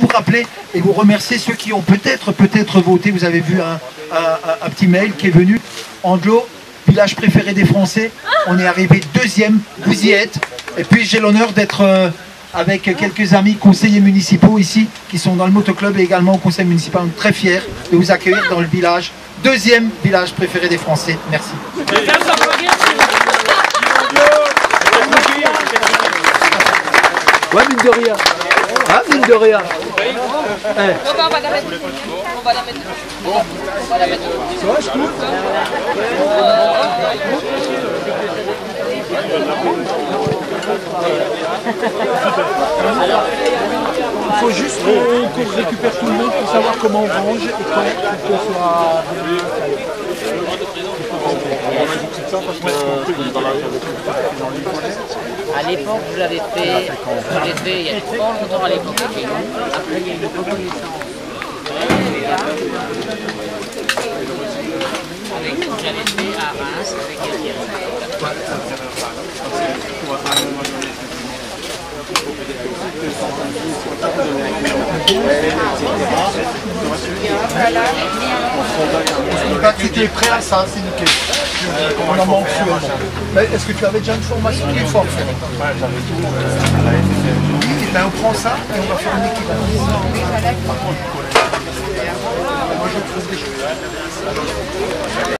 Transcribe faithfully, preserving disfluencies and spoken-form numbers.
rappeler et vous remercier ceux qui ont peut-être peut-être voté. Vous avez vu un, un, un petit mail qui est venu. Anglo, village préféré des Français. On est arrivé deuxième. Vous y êtes. Et puis j'ai l'honneur d'être euh, avec quelques amis conseillers municipaux ici qui sont dans le motoclub et également au conseil municipal. On est très fiers de vous accueillir dans le village. Deuxième village préféré des Français. Merci. Ouais, mine de rien. Ah, mine de rien. Eh. On va la mettre. On va la mettre. On va la mettre. Ça va, je cours. Il faut juste qu'on qu récupère tout le monde pour savoir comment on range et quand on sera bien installé. À l'époque, vous l'avez fait, vous l'avez fait il y a pas longtemps à l'époque. Après, il y a eu une reconnaissance. Avec ce que j'avais fait à Reims, avec Gabriel. Tu étais prêt à ça, c'est nickel. On en manque cruellement. Est-ce que tu avais déjà une formation qui est forte? Ben on prend ça et on va faire une équipe. Moi je trouve des choses.